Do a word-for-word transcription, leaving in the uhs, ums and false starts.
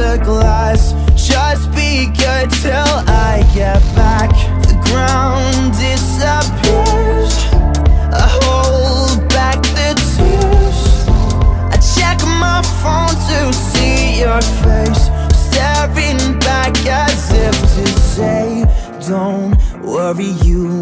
the glass. Just be good till I get back. The ground disappears. I hold back the tears. I check my phone to see your face, staring back as if to say, don't worry, you